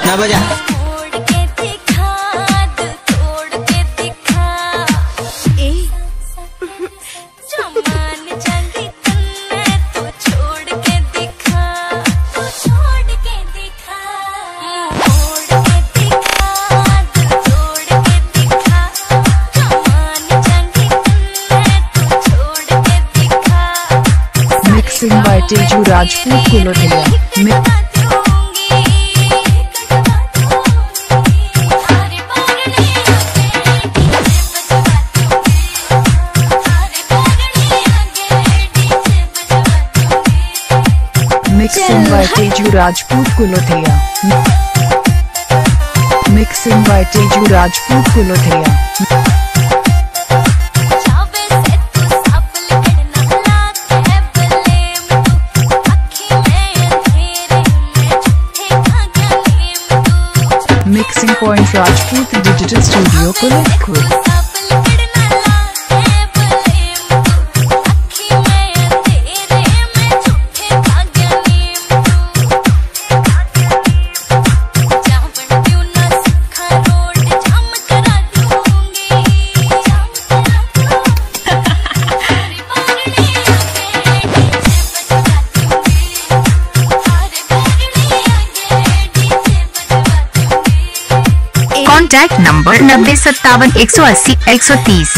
ना बजा। Mixing by Teju Rajput Kulothia. Mixing by Teju Rajput Kulothia. Mixing by Teju Rajput Kulothia. Mixing Point Rajput Digital Studio Kolhapur. Contact number 90578180 130।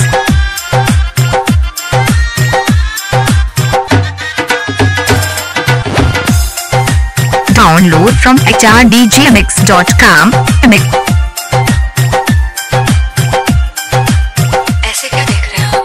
Download from hrdjmix.com। ऐसे क्या देख रहे हो?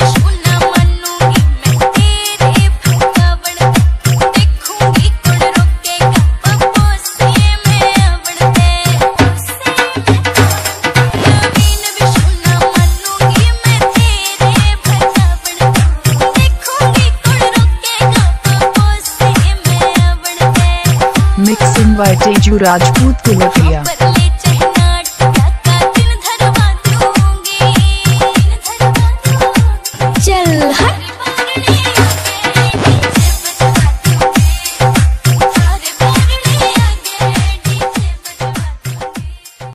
Mixing by Teju Rajput Kulothia. चल हट।